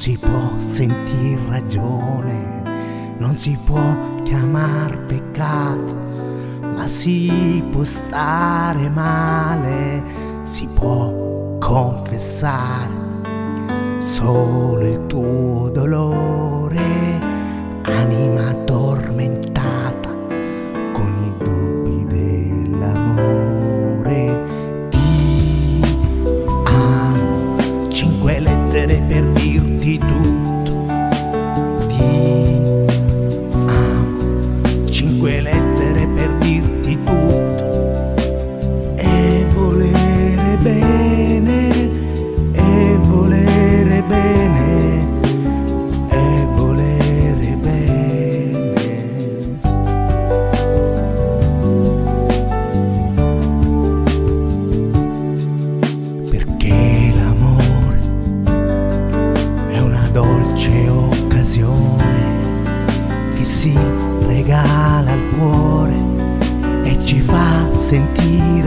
si può sentir ragione, non si può chiamar peccato, ma si può stare male, si può confessare solo il tuo dolore, anima addormentata con i dubbi dell'amore. Ti amo, 5 lettere per dirti tutto. Ti amo, 5 lettere per dirti tutto. E volere bene, e volere bene, e volere bene. Perché l'amore è una dolce occasione che si regala al cuore e ci fa sentire